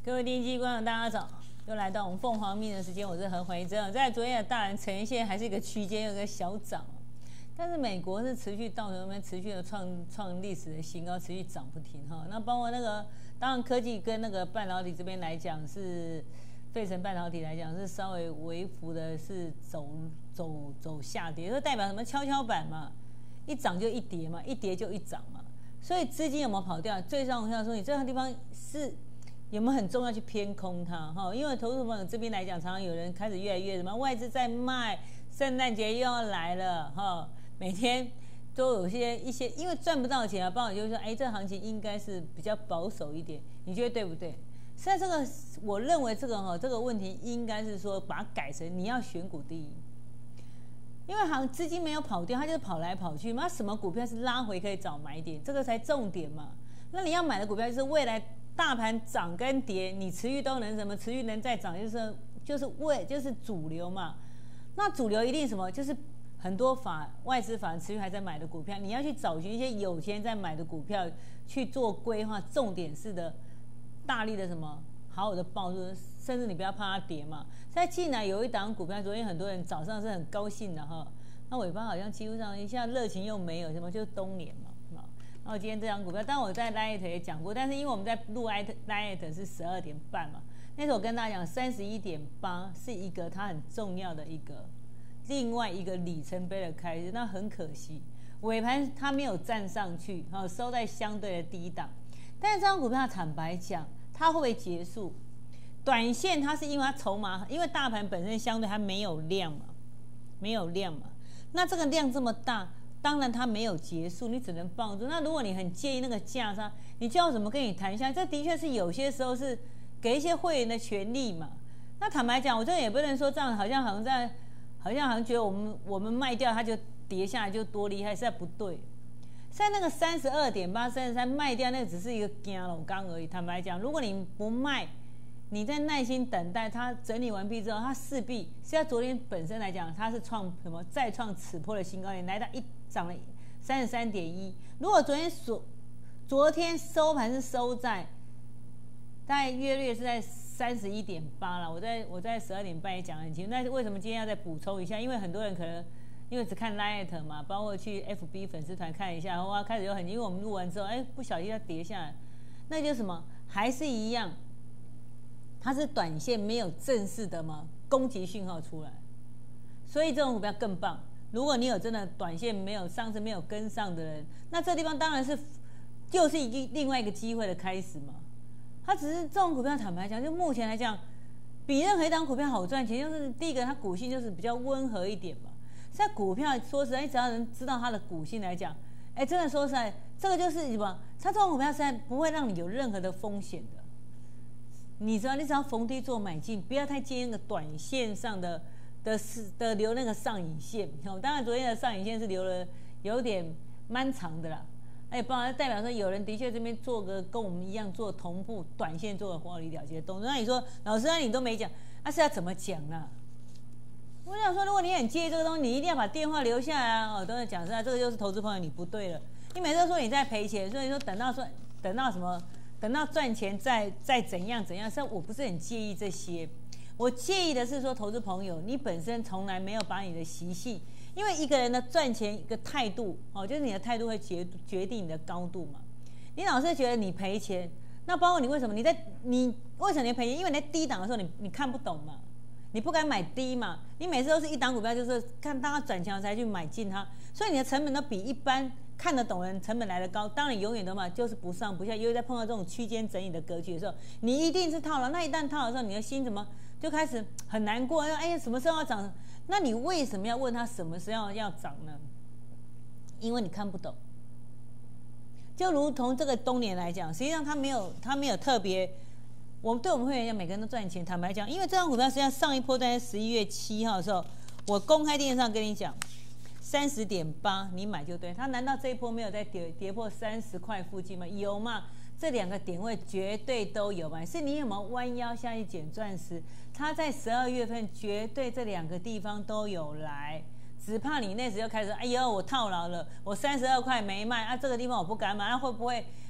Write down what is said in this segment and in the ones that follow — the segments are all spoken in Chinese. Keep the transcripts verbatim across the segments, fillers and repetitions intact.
各位电机观众，大家早！又来到我们凤凰命的时间，我是何怀珍。在昨天的大盘呈现还是一个区间，有个小涨，但是美国是持续道琼那边持续的创创历史的新高，持续涨不停哈。那包括那个，当然科技跟那个半导体这边来讲是。费城半导体来讲是稍微微幅的，是走走走下跌，这代表什么？跷跷板嘛，一涨就一跌嘛，一跌就一涨嘛。所以资金有没有跑掉？最上我想说，你这个地方是有没有很重要去偏空它？哈，因为投资朋友这边来讲，常常有人开始越来越什么外资在卖，圣诞节又要来了哈，每天都有些一些，因为赚不到钱啊，包括就是说，哎，这个行情应该是比较保守一点，你觉得对不对？现在这个，我认为这个哈，这个问题应该是说，把它改成你要选股第一，因为行资金没有跑掉，它就是跑来跑去嘛。什么股票是拉回可以找买点，这个才重点嘛。那你要买的股票就是未来大盘涨跟跌，你持续都能什么，持续能再涨，就是就是为就是主流嘛。那主流一定什么，就是很多法外资法人持续还在买的股票，你要去找寻一些有钱人在买的股票去做规划，重点是的。大力的什么好好的抱住，甚至你不要怕它跌嘛。现在进来有一档股票，昨天很多人早上是很高兴的哈，那尾巴好像几乎上一下热情又没有什么，就是东联嘛。然后今天这档股票，当然我在 Light 也讲过，但是因为我们在录 Light 是十二点半嘛，那时候我跟大家讲三十一点八是一个它很重要的一个另外一个里程碑的开始，那很可惜尾盘它没有站上去，收在相对的低档。但是这张股票坦白讲，它会不会结束？短线它是因为它筹码，因为大盘本身相对它没有量嘛，没有量嘛。那这个量这么大，当然它没有结束，你只能抱住。那如果你很介意那个价差，你就要怎么跟你谈一下？这的确是有些时候是给一些会员的权利嘛。那坦白讲，我这个也不能说这样，好像好像在，好像好像觉得我们我们卖掉它就跌下来就多厉害，实在不对。在那个三十二点八、三十三卖掉，那个只是一个惊楼刚而已。坦白讲，如果你不卖，你在耐心等待它整理完毕之后，它势必现在昨天本身来讲，它是创什么再创此波的新高点，来到一涨了三十三点一。如果昨天所昨天收盘是收在大概约略是在三十一点八了，我在我在十二点半也讲得很清楚。那为什么今天要再补充一下？因为很多人可能。因为只看 Light 嘛，包括去 F B 粉丝团看一下，哇，开始有很，因为我们录完之后，哎，不小心它跌下来，那就是什么，还是一样，它是短线没有正式的嘛攻击讯号出来，所以这种股票更棒。如果你有真的短线没有上次没有跟上的人，那这地方当然是就是一个另外一个机会的开始嘛。它只是这种股票，坦白讲，就目前来讲，比任何一档股票好赚钱，就是第一个它股性就是比较温和一点嘛。在股票说实在，只要能知道它的股性来讲，哎，真的说实在，这个就是什么？它这种股票实在不会让你有任何的风险的。你知道，你只要逢低做买进，不要太介意那个短线上的的是的留那个上影线。当然，昨天的上影线是留了有点蛮长的啦。哎，不然代表说有人的确这边做个跟我们一样做同步短线做的获利了结。懂？那你说，老师，那你都没讲，那是要怎么讲呢？我想说，如果你很介意这个东西，你一定要把电话留下来啊！哦，都在讲实在，这个就是投资朋友你不对了。你每次都说你在赔钱，所以说等到说等到什么，等到赚钱再再怎样怎样，实际上我不是很介意这些。我介意的是说，投资朋友你本身从来没有把你的习性，因为一个人的赚钱一个态度哦，就是你的态度会决决定你的高度嘛。你老是觉得你赔钱，那包括你为什么你在你为什么你赔钱？因为你在低档的时候你你看不懂嘛。你不敢买低嘛？你每次都是一档股票，就是看它转强才去买进它，所以你的成本都比一般看得懂人成本来的高。当然你永远都嘛就是不上不下，因为在碰到这种区间整理的格局的时候，你一定是套牢。那一旦套牢的时候，你的心怎么就开始很难过？哎呀，什么时候要涨？那你为什么要问他什么时候要涨呢？因为你看不懂。就如同这个东联来讲，实际上它没有，它没有特别。我们对我们会员讲，每个人都赚钱。坦白讲，因为这张股票实际上上一波在十一月七号的时候，我公开电视上跟你讲，三十点八你买就对。它难道这一波没有在跌跌破三十块附近吗？有嘛？这两个点位绝对都有嘛。是你有没有弯腰下去捡钻石？它在十二月份绝对这两个地方都有来。只怕你那时候开始，哎呦，我套牢了，我三十二块没卖啊，这个地方我不敢买，那会不会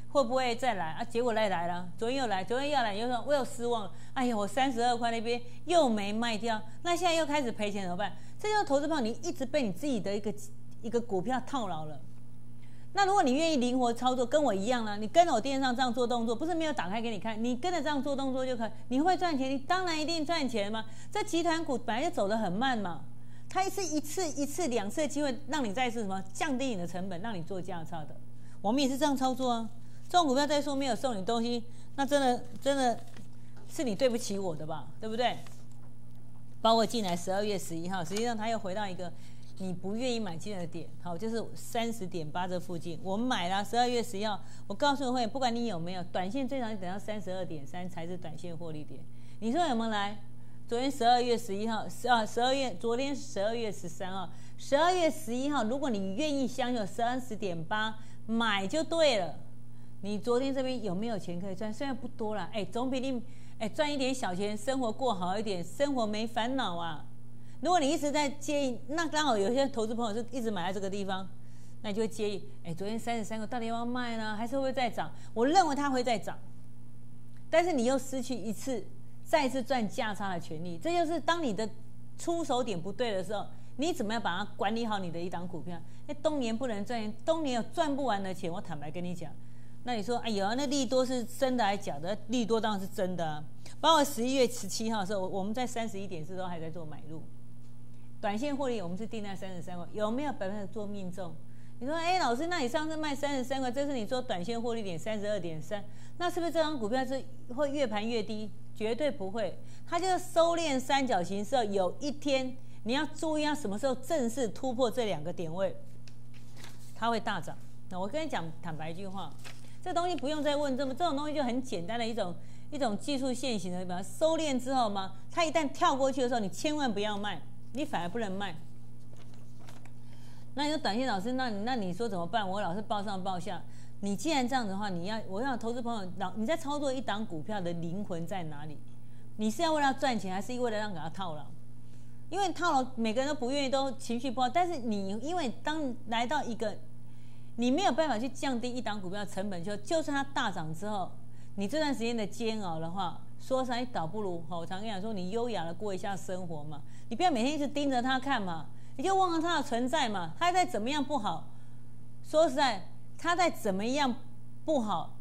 会不会再来啊？结果来来了，昨天又来，昨天又来，又说我又失望了。哎呀，我三十二块那边又没卖掉，那现在又开始赔钱怎么办？这就是投资朋友，你一直被你自己的一个一个股票套牢了。那如果你愿意灵活操作，跟我一样啦，你跟着我电视上这样做动作，不是没有打开给你看，你跟着这样做动作就可以，你会赚钱，你当然一定赚钱嘛。这集团股本来就走得很慢嘛，它是一次一次两次的机会，让你再次什么降低你的成本，让你做价差的。我们也是这样操作啊。这种股票再说没有送你东西，那真的真的是你对不起我的吧，对不对？包括进来十二月十一号，实际上它又回到一个你不愿意买进的点，好，就是三十点八这附近，我们买了十二月十一号。我告诉你会员，不管你有没有短线，最长你等到三十二点三才是短线获利点。你说有没有来？昨天十二月十一号，十二十二月，昨天十二月十三号，十二月十一号，如果你愿意相信三十点八买就对了。你昨天这边有没有钱可以赚？虽然不多啦，哎，总比你哎赚一点小钱，生活过好一点，生活没烦恼啊。如果你一直在介意，那刚好有些投资朋友是一直买在这个地方，那你就会介意，哎，昨天三十三个到底要不要卖呢？还是会不会再涨？我认为它会再涨，但是你又失去一次再次赚价差的权利。这就是当你的出手点不对的时候，你怎么样把它管理好你的一档股票？哎，冬年不能赚钱，冬年有赚不完的钱。我坦白跟你讲。那你说，哎呦，那利多是真的还是假的？利多当然是真的啊。包括十一月十七号的时候，我们在三十一点四都还在做买入，短线获利我们是定在三十三块，有没有百分之做命中？你说，哎，老师，那你上次卖三十三块，这是你说短线获利点三十二点三，那是不是这张股票是会越盘越低？绝对不会，它就是收敛三角形时候，有一天你要注意，它什么时候正式突破这两个点位，它会大涨。那我跟你讲，坦白一句话。这东西不用再问，这么这种东西就很简单的一种一种技术线型的，把它收敛之后嘛，它一旦跳过去的时候，你千万不要卖，你反而不能卖。那你说短线老师，那你那你说怎么办？我老是报上报下。你既然这样的话，你要我要投资朋友，老你在操作一档股票的灵魂在哪里？你是要为了赚钱，还是为了让给他套牢？因为套牢每个人都不愿意，都情绪不好。但是你因为当来到一个你没有办法去降低一档股票成本，就就算它大涨之后，你这段时间的煎熬的话，说实在倒不如，我常跟你讲说，你优雅的过一下生活嘛，你不要每天一直盯着它看嘛，你就忘了它的存在嘛，它再怎么样不好，说实在，它再怎么样不好，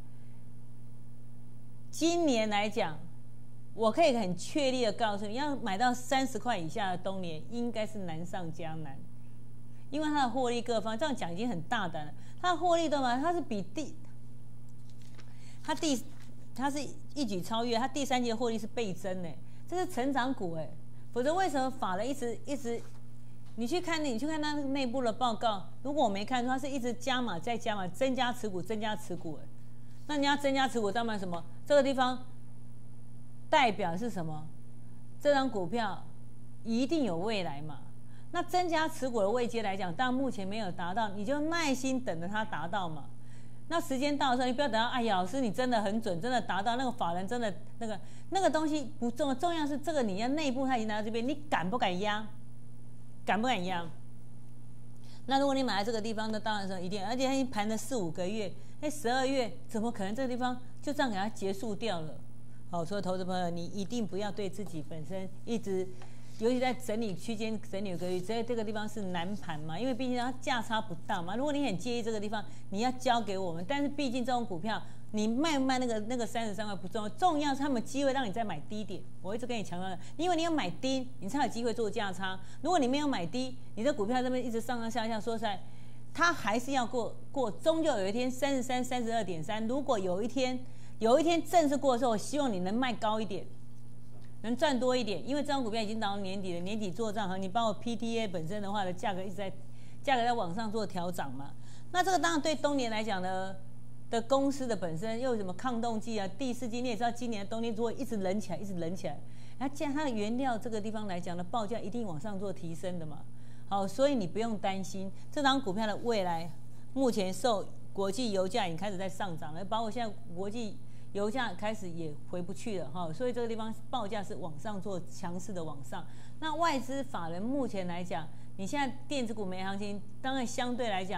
今年来讲，我可以很确立的告诉你，要买到三十块以下的东联，应该是难上加难。因为它的获利各方这样讲已经很大胆了，它的获利的嘛，它是比第，它第，它是一举超越，它第三季的获利是倍增呢，这是成长股哎，否则为什么法人一直一直，你去看你去看它内部的报告，如果我没看错，它是一直加码再加码，增加持股增加持股哎，那你要增加持股，当然什么？这个地方代表是什么？这张股票一定有未来嘛。那增加持股的位阶来讲，当然目前没有达到，你就耐心等着它达到嘛。那时间到的时候，你不要等到，哎呀，老师你真的很准，真的达到那个法人真的那个那个东西不重要，重要是这个你要内部它已经拿到这边，你敢不敢压？敢不敢压？那如果你买在这个地方，那当然是一定，而且它已经盘了四五个月，哎，十二月怎么可能这个地方就这样给它结束掉了？好，所以投资朋友，你一定不要对自己本身一直。尤其在整理区间、整理格局，在这个地方是难盘嘛，因为毕竟它价差不大嘛。如果你很介意这个地方，你要交给我们。但是毕竟这种股票，你卖不卖那个那个三十三块不重要，重要是他们机会让你再买低点。我一直跟你强调的，因为你要买低，你才有机会做价差。如果你没有买低，你的股票这边一直上上下下，说实在，它还是要过过，终究有一天三十三、三十二点三。如果有一天有一天正式过的时候，我希望你能卖高一点。能赚多一点，因为这张股票已经到年底了，年底做账和你包括 P T A 本身的话的价格一直在价格在往上做调涨嘛。那这个当然对冬年来讲呢的公司的本身又有什么抗冻剂啊、第四季，你也知道今年的冬天如果一直冷起来，一直冷起来，那既然它的原料这个地方来讲呢，报价一定往上做提升的嘛。好，所以你不用担心这张股票的未来，目前受国际油价已经开始在上涨了，包括现在国际。油价开始也回不去了哈，所以这个地方报价是往上做强势的往上。那外资法人目前来讲，你现在电子股没行情，当然相对来讲，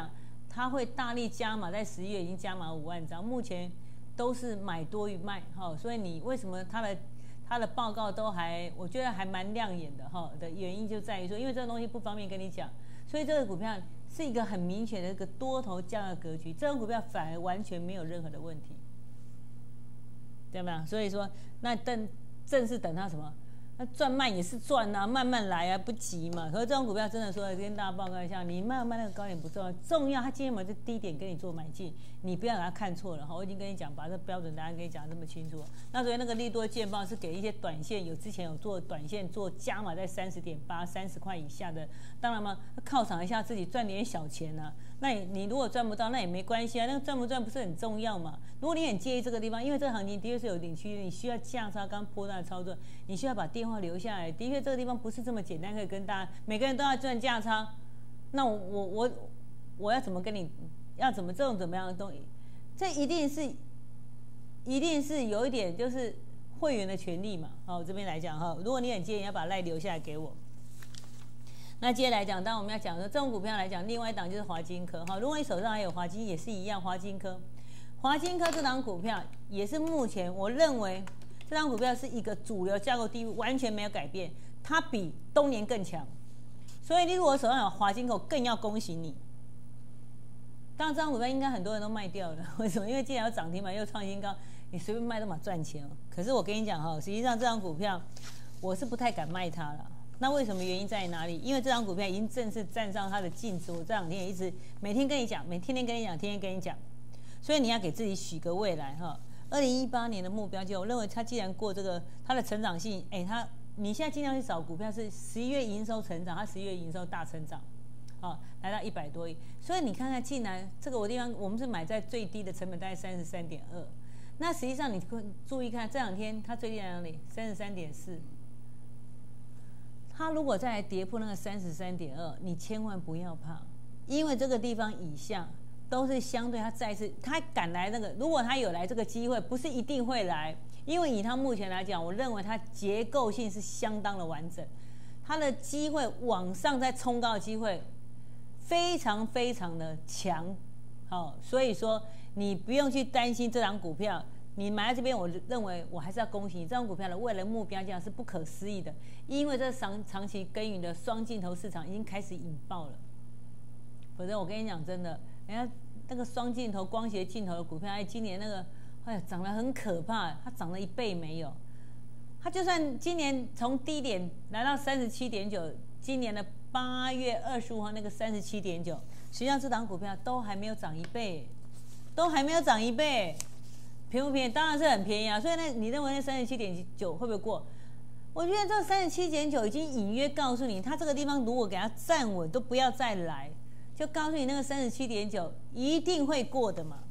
它会大力加码，在十一月已经加码五万张，目前都是买多于卖哈，所以你为什么它的它的报告都还我觉得还蛮亮眼的哈的原因就在于说，因为这个东西不方便跟你讲，所以这个股票是一个很明显的一个多头降的格局，这种股票反而完全没有任何的问题，对吗？所以说那等正是等它什么？那赚慢也是赚啊，慢慢来啊，不急嘛。可是这种股票真的说，跟大家报告一下，你慢慢那个高点不重要，重要它今天买这低点跟你做买进，你不要给它看错了哈。我已经跟你讲，把这标准答案跟你讲这么清楚。那昨天那个利多见报是给一些短线有之前有做短线做加码在三十点八、三十块以下的，当然嘛，犒赏一下自己赚点小钱啊。那你你如果赚不到，那也没关系啊，那个赚不赚不是很重要嘛。如果你很介意这个地方，因为这个行情的确是有点区域，你需要价差刚波段的操作，你需要把电话留下来。的确，这个地方不是这么简单，可以跟大家每个人都要赚价差。那我我我我要怎么跟你，要怎么这种怎么样的东西？这一定是一定是有一点就是会员的权利嘛。好，我这边来讲哈，如果你很介意，要把赖留下来给我。那接下来讲，当我们要讲说这种股票来讲，另外一档就是华金科哈。如果你手上还有华金，也是一样，华金科，华金科这档股票也是目前我认为这档股票是一个主流架构地位完全没有改变，它比东年更强。所以你如果手上有华金科，更要恭喜你。当然，这档股票应该很多人都卖掉了，为什么？因为既然有涨停板又创新高，你随便卖都嘛赚钱哦。可是我跟你讲哈，实际上这档股票我是不太敢卖它了。那为什么原因在哪里？因为这张股票已经正式站上它的净值，我这两天也一直每天跟你讲，每天天跟你讲，天天跟你讲，所以你要给自己许个未来哈。二零一八年的目标就我认为它既然过这个它的成长性，哎，它你现在尽量去找股票是十一月营收成长，它十一月营收大成长，啊，来到一百多亿，所以你看看，竟然这个我地方我们是买在最低的成本大概三十三点二，那实际上你注意看这两天它最低在哪里？三十三点四。它如果再来跌破那个三十三点二，你千万不要怕，因为这个地方以下都是相对它再次它敢来那个，如果它有来这个机会，不是一定会来，因为以它目前来讲，我认为它结构性是相当的完整，它的机会往上再冲高的机会非常非常的强，好，所以说你不用去担心这档股票。你买在这边，我认为我还是要恭喜你，这张股票的未来目标价是不可思议的，因为这长长期耕耘的双镜头市场已经开始引爆了。否则我跟你讲真的，人家那个双镜头光学镜头的股票，哎，今年那个哎呀涨得很可怕，它涨了一倍没有。它就算今年从低点来到三十七点九，今年的八月二十五号那个三十七点九，实际上这档股票都还没有涨一倍，都还没有涨一倍。便不便宜？当然是很便宜啊！所以呢，你认为那三十七点九会不会过？我觉得这三十七点九已经隐约告诉你，它这个地方如果给它站稳，都不要再来，就告诉你那个三十七点九一定会过的嘛。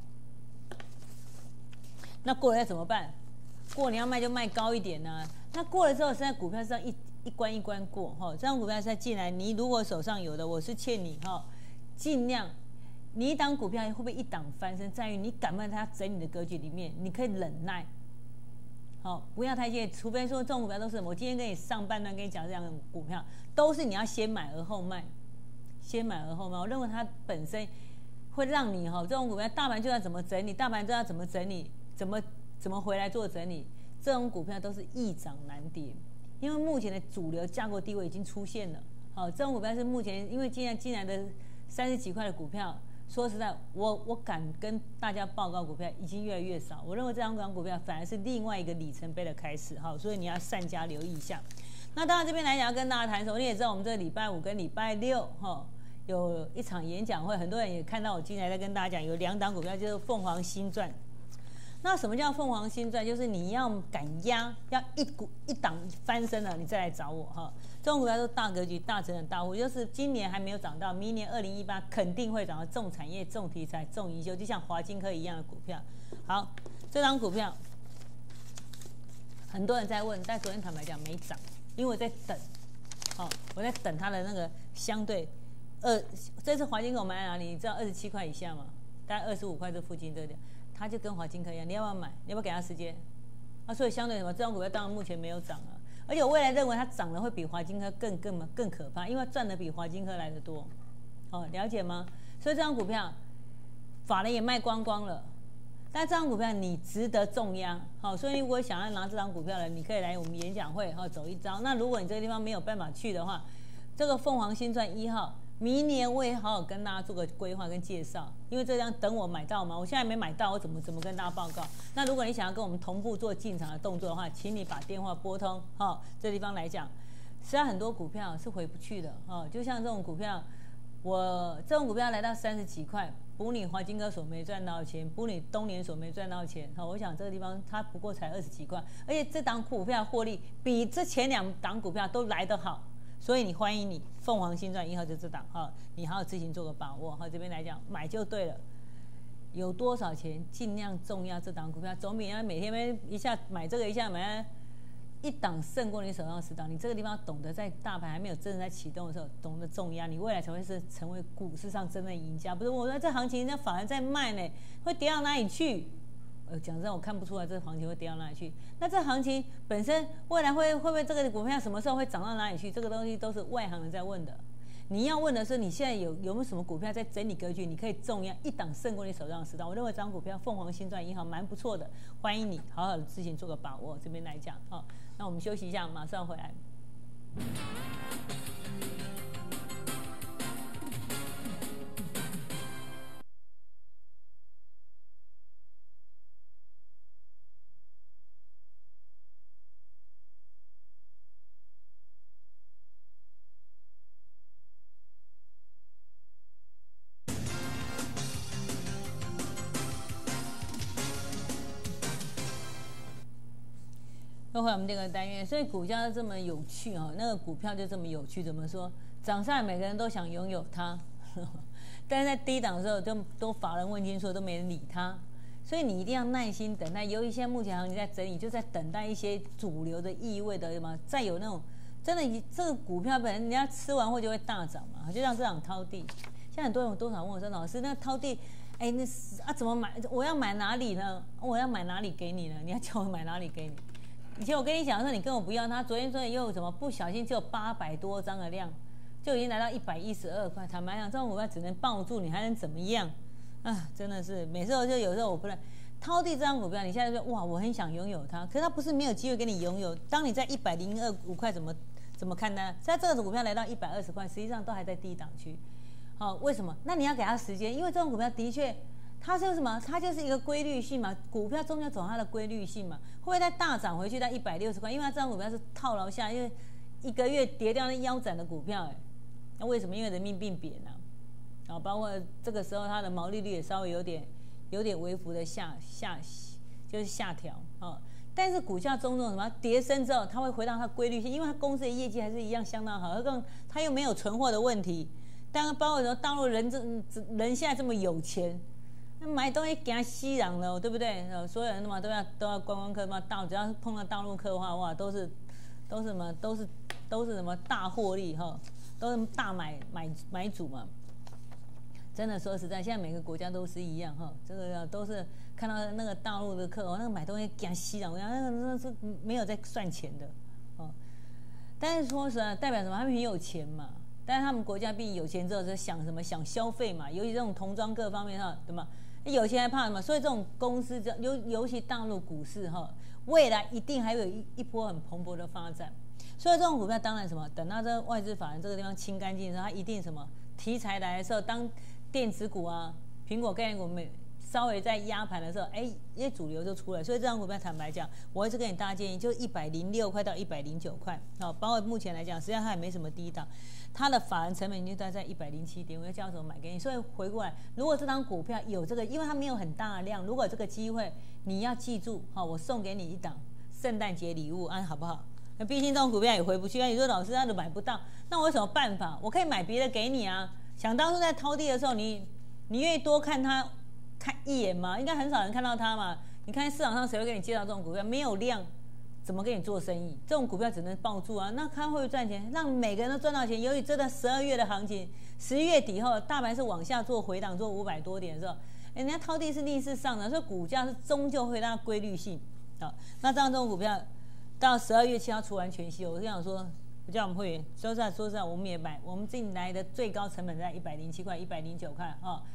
那过了要怎么办？过你要卖就卖高一点呢、啊。那过了之后，现在股票是要一一关一关过哈。这张股票现在进来，你如果手上有的，我是劝你哈，尽量。你一档股票会不会一档翻身，在于你敢不敢在它整理的格局里面，你可以忍耐，好、哦，不要太介意。除非说这种股票都是我今天跟你上半段跟你讲这样的股票，都是你要先买而后卖，先买而后卖。我认为它本身会让你哈、哦，这种股票大盘就要怎么整理，大盘就要怎么整理，怎么怎么回来做整理，这种股票都是易涨难跌，因为目前的主流架构地位已经出现了。好、哦，这种股票是目前因为今年进来的三十几块的股票。说实在，我我敢跟大家报告，股票已经越来越少。我认为这张股票反而是另外一个里程碑的开始，哈，所以你要善加留意一下。那当然这边来讲要跟大家谈什么，你也知道我们这个礼拜五跟礼拜六，哈，有一场演讲会，很多人也看到我今天在跟大家讲，有两档股票就是凤凰新传。那什么叫凤凰新传？就是你要敢压，要一股一档翻身了，你再来找我哈。这种股票都是大格局、大成长、大户，就是今年还没有涨到，明年二零一八肯定会涨到重产业、重题材、重营修，就像华金科一样的股票。好，这张股票很多人在问，但昨天坦白讲没涨，因为我在等，好、哦，我在等它的那个相对二，这次华金科我买在哪里？你知道二十七块以下吗？大概二十五块这附近这点。它就跟华金科一样，你要不要买？你要不要给它时间？啊，所以相对什么，这张股票当然目前没有涨啊，而且我未来认为它涨了会比华金科更更更可怕，因为赚的比华金科来的多，哦，了解吗？所以这张股票法人也卖光光了。但这张股票你值得重压，好，所以如果想要拿这张股票的，你可以来我们演讲会，哈，走一遭。那如果你这个地方没有办法去的话，这个凤凰新传一号，明年我也好好跟大家做个规划跟介绍，因为这样等我买到嘛，我现在没买到，我怎么怎么跟大家报告？那如果你想要跟我们同步做进场的动作的话，请你把电话拨通，哈，这地方来讲，实际上很多股票是回不去的，哈，就像这种股票，我这种股票来到三十几块。补你华金科所没赚到钱，补你东联所没赚到钱，好，我想这个地方它不过才二十几块，而且这档股票获利比这前两档股票都来得好，所以你欢迎你凤凰新传一号就这档哈，你好好自行做个把握哈，这边来讲买就对了，有多少钱尽量重压这档股票，总比人家每天一下买这个一下买。一档胜过你手上十档，你这个地方懂得在大盘还没有真正在启动的时候，懂得重压，你未来才会是成为股市上真正的赢家。不是我说这行情，那反而在卖呢，会跌到哪里去？呃，讲真，我看不出来这个行情会跌到哪里去。那这行情本身未来会会不会这个股票什么时候会涨到哪里去？这个东西都是外行人在问的。你要问的是，你现在有有没有什么股票在整理格局？你可以重压一档胜过你手上的十档。我认为这张股票凤凰新传银行蛮不错的，欢迎你好好的自行做个把握。这边来讲，好，那我们休息一下，马上回来。又回我们这个单元，所以股价这么有趣哦，那个股票就这么有趣。怎么说？涨上来每个人都想拥有它，呵呵，但是在低档的时候就都法人问津说都没人理它，所以你一定要耐心等待。由于现在目前行情在整理，就在等待一些主流的意味的什么，再有那种真的这个股票本身人家吃完后就会大涨嘛，就像这档涛地，现在很多人多少问我说老师，那涛地。哎，那啊怎么买？我要买哪里呢？我要买哪里给你呢？你要叫我买哪里给你？以前我跟你讲说，你跟我不要他。昨天昨天又什么不小心只有八百多张的量，就已经来到一百一十二块。坦白讲，这种股票只能抱住，你还能怎么样？啊，真的是每次我就有时候我不能。涛地这张股票，你现在说哇，我很想拥有它，可是它不是没有机会给你拥有。当你在一百零二五块怎么怎么看呢？现在这个股票来到一百二十块，实际上都还在低档区。好、哦，为什么？那你要给它时间，因为这种股票的确。它是什么？它就是一个规律性嘛，股票终究走它的规律性嘛，会不会再大涨回去到一百六十块？因为它这张股票是套牢下，因为一个月跌掉那腰斩的股票，哎，那为什么？因为人民币贬啊，然后包括这个时候它的毛利率也稍微有点有点微幅的下下就是下调啊、哦，但是股价终究什么跌升之后，它会回到它规律性，因为它公司的业绩还是一样相当好，何况它又没有存货的问题，当然包括说大陆人这人现在这么有钱。买东西惊死人了，对不对？所有人嘛都要都要观光客嘛，大只要碰到大陆客的话，哇，都是都是什么都是都是什么大获利哈，都是大买买买主嘛。真的说实在，现在每个国家都是一样哈，这个都是看到那个大陆的客哦，那个买东西惊死人，我讲那个那是没有在赚钱的哦。但是说实在，代表什么？他们很有钱嘛。但是他们国家毕竟有钱之后，就想什么？想消费嘛，尤其这种童装各方面哈，对吗？有钱还怕什么？所以这种公司，尤尤其大陆股市哈，未来一定还有一一波很蓬勃的发展。所以这种股票当然什么？等到这外资法人这个地方清干净的时候，它一定什么题材来的时候，当电子股啊、苹果概念股没稍微在压盘的时候，哎，因为主流就出来。所以这张股票坦白讲，我一直跟你大家建议，就一百零六块到一百零九块，好，包括目前来讲，实际上它也没什么低档。它的法人成本已经在在一百零七点，我要叫什么买给你？所以回过来，如果这张股票有这个，因为它没有很大的量，如果有这个机会，你要记住，好，我送给你一档圣诞节礼物，啊，好不好？那毕竟这种股票也回不去，那你说老师他都买不到，那我有什么办法？我可以买别的给你啊。想当初在掏地的时候，你你愿意多看它看一眼吗？应该很少人看到它嘛。你看市场上谁会给你介绍这种股票？没有量。怎么跟你做生意？这种股票只能抱住啊！那它会不会赚钱？让每个人都赚到钱。由于真的十二月的行情，十一月底后大盘是往下做回档，做五百多点的时候，人家涛地是逆势上涨，所以股价是终究会它规律性。好，那这样这种股票到十二月七号出完全息，我是想说，我叫我们会员说实在说实在，我们也买，我们进来的最高成本在一百零七块、一百零九块啊。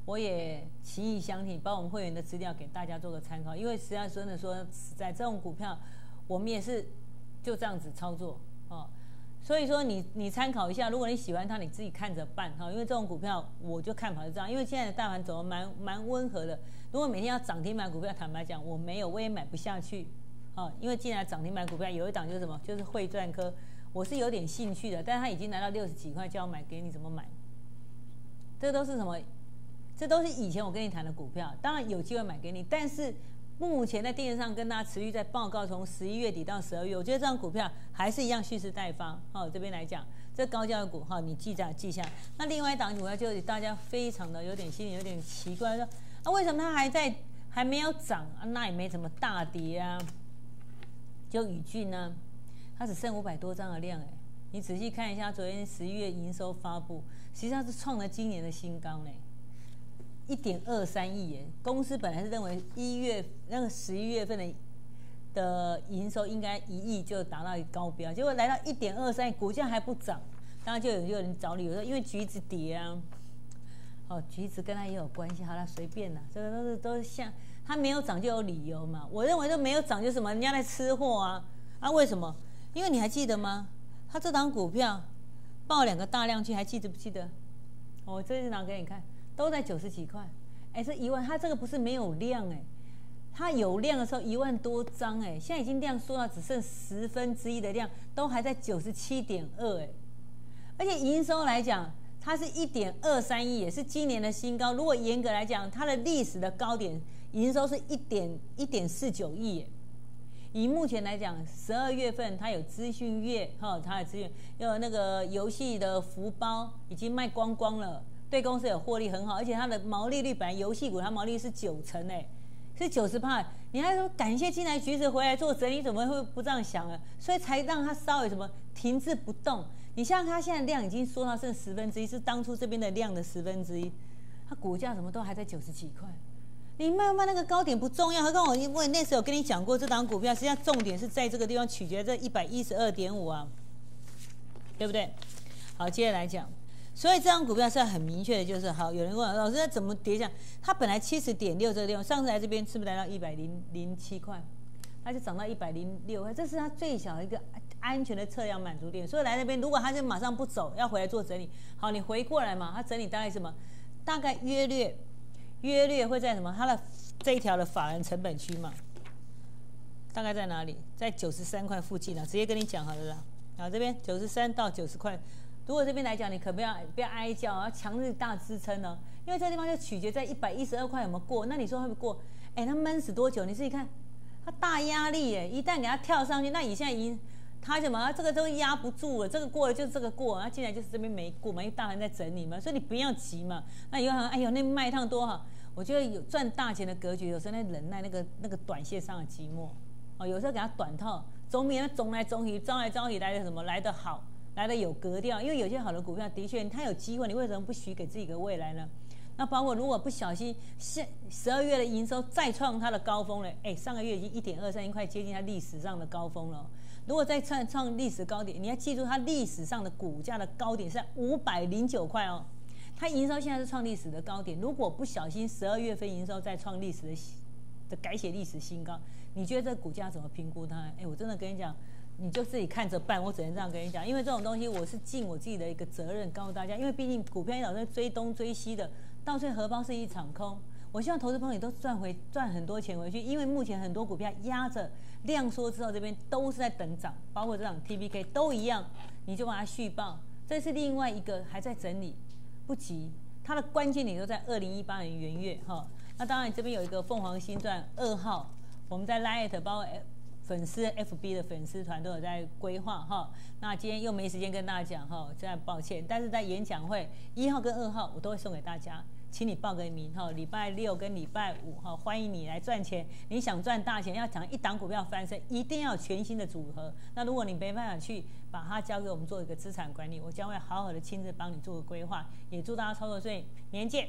我也情意相挺，把我们会员的资料给大家做个参考。因为实际上真的说，在这种股票，我们也是就这样子操作哦。所以说你你参考一下，如果你喜欢它，你自己看着办哈。因为这种股票我就看法是这样，因为现在的大盘走得蛮蛮温和的。如果每天要涨停买股票，坦白讲我没有，我也买不下去哦。因为进来涨停买股票有一档就是什么，就是汇赚科，我是有点兴趣的，但是它已经来到六十几块，叫我买给你怎么买？这都是什么？这都是以前我跟你谈的股票，当然有机会买给你，但是目前在电视上跟大家持续在报告，从十一月底到十二月，我觉得这张股票还是一样蓄势待发。哦，这边来讲，这高价股哈，你记下记下。那另外一档股票就是大家非常的有点心里有点奇怪，说啊为什么它还在还没有涨啊？那也没怎么大跌啊。就宇峻呢，它只剩五百多张的量哎，你仔细看一下，昨天十一月营收发布，实际上是创了今年的新高嘞。一点二三亿耶！公司本来是认为一月那个十一月份的的营收应该一亿就达到高标，结果来到一点二三亿，股价还不涨，当然就有有人找理由说，因为橘子跌啊，哦，橘子跟它也有关系，好了，随便啦，这个都是都是像它没有涨就有理由嘛。我认为都没有涨就是什么，人家在吃货啊啊！为什么？因为你还记得吗？它这档股票爆两个大量去，还记得不记得？我这次拿给你看。都在九十几块，哎，这一万，它这个不是没有量哎，它有量的时候一万多张哎，现在已经量缩到只剩十分之一的量，都还在九十七点二哎，而且营收来讲，它是一点二三亿，也是今年的新高。如果严格来讲，它的历史的高点营收是一点一点四九亿哎。以目前来讲，十二月份它有资讯月哈，它有资讯，有那个游戏的福包已经卖光光了。对公司有获利很好，而且它的毛利率本来游戏股它毛利率是九成哎，是九十趴。你还说感谢进来橘子回来做整理，怎么会不这样想啊？所以才让它稍微什么停滞不动。你像它现在量已经缩到剩十分之一，是当初这边的量的十分之一，它股价什么都还在九十几块。你卖不卖那个高点不重要，何况我我那时候有跟你讲过，这档股票实际上重点是在这个地方取决这一百一十二点五啊，对不对？好，接着来讲。所以这张股票是很明确的，就是好。有人问老师，它怎么跌下？它本来七十点六这个地方，上次来这边是不是来到一百零零七块？它就涨到一百零六块，这是它最小的一个安全的测量满足点。所以来那边，如果它是马上不走，要回来做整理，好，你回过来嘛，它整理大概什么？大概约略约略会在什么？它的这一条的法人成本区嘛，大概在哪里？在九十三块附近啊，直接跟你讲好了啦。好，这边九十三到九十块。如果这边来讲，你可不要不要哀叫，要强力大支撑呢，因为这地方就取决在一百一十二块有没有过。那你说会不会过？哎，它闷死多久？你自己看，它大压力耶，一旦给它跳上去，那你现在已经它什么？它这个都压不住了，这个过了就是这个过，它进来就是这边没过嘛，因为大盘在整理嘛，所以你不要急嘛。那有好像哎呦那卖一趟多好，我觉得有赚大钱的格局，有时候在忍耐那个那个短线上的寂寞哦，有时候给它短套，总比那总来总去招来招去来的什么来的好。来的有格调，因为有些好的股票的确它有机会，你为什么不许给自己一个未来呢？那包括如果不小心，现十二月的营收再创它的高峰了，哎，上个月已经一点二三，已经快接近它历史上的高峰了。如果再创创历史高点，你要记住它历史上的股价的高点是五百零九块哦，它营收现在是创历史的高点。如果不小心十二月份营收再创历史的的改写历史新高，你觉得这股价怎么评估它？哎，我真的跟你讲。你就自己看着办，我只能这样跟你讲，因为这种东西我是尽我自己的一个责任告诉大家，因为毕竟股票一老是追东追西的，到最后荷包是一场空。我希望投资朋友都赚回赚很多钱回去，因为目前很多股票压着量缩之后，这边都是在等涨，包括这档 T B K 都一样，你就把它续报。这是另外一个还在整理，不急，它的关键点都在二零一八年元月哈。那当然这边有一个凤凰新传二号，我们在 Lite 包括粉丝 F B 的粉丝团都有在规划哈，那今天又没时间跟大家讲哈，这样抱歉。但是在演讲会一号跟二号我都会送给大家，请你报个名哈。礼拜六跟礼拜五哈，欢迎你来赚钱。你想赚大钱，要讲一档股票翻身，一定要有全新的组合。那如果你没办法去把它交给我们做一个资产管理，我将会好好的亲自帮你做个规划。也祝大家操作顺利，明天见。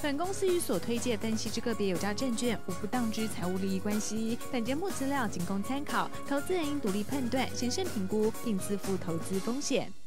本公司与所推介分析之个别有价证券无不当之财务利益关系。本节目资料仅供参考，投资人应独立判断、审慎评估，并自负投资风险。